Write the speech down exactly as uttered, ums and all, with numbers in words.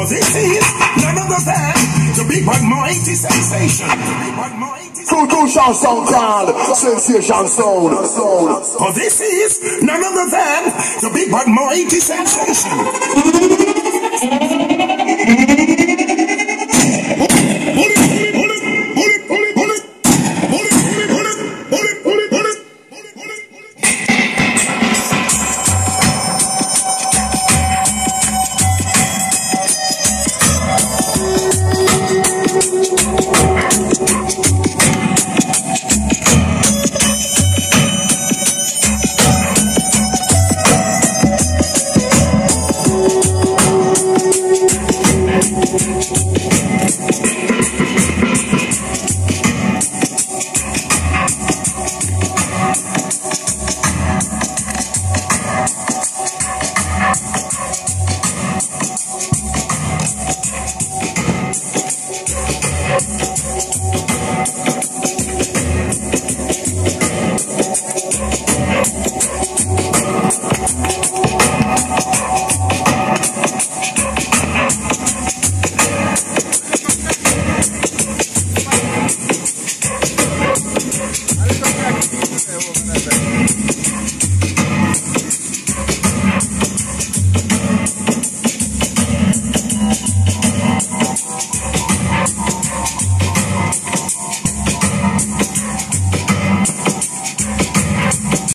For this is none other than the big but mighty sensation. True, true chanson called Sensation Sound. For this is none other than the big but mighty sensation.